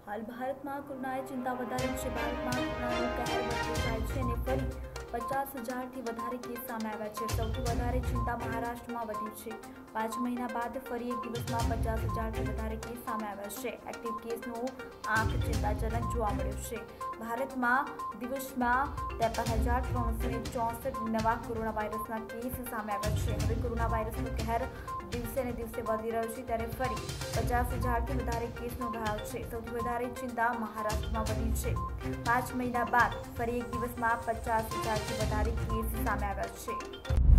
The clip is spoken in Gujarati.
હાલ ભારતમાં કોરોનાએ ચિંતા વધારી છે। ભારતમાં કોરોનાનું કહેર વધતું જાય છે અને ફરી 50,000થી વધારે કેસ સામે આવ્યા છે। સૌથી વધારે ચિંતા મહારાષ્ટ્રમાં વધી છે। 5 મહિના બાદ ફરી એક દિવસમાં 50,000થી વધારે કેસ સામે આવ્યા છે। એક્ટિવ કેસનો આંક ચિંતાજનક જોવા મળ્યો છે। ભારતમાં દિવસમાં 53,364 નવા કોરોના વાયરસના કેસ સામે આવ્યા છે। હવે કોરોના વાયરસનો કહેર દિવસે ને દિવસે વધી રહ્યો છે, ત્યારે ફરી 50,000થી વધારે કેસ નોંધાયો છે। સૌથી વધારે ચિંતા મહારાષ્ટ્રમાં વધી છે। 5 મહિના બાદ ફરી એક દિવસમાં 50,000થી વધારે કેસ સામે આવ્યા છે।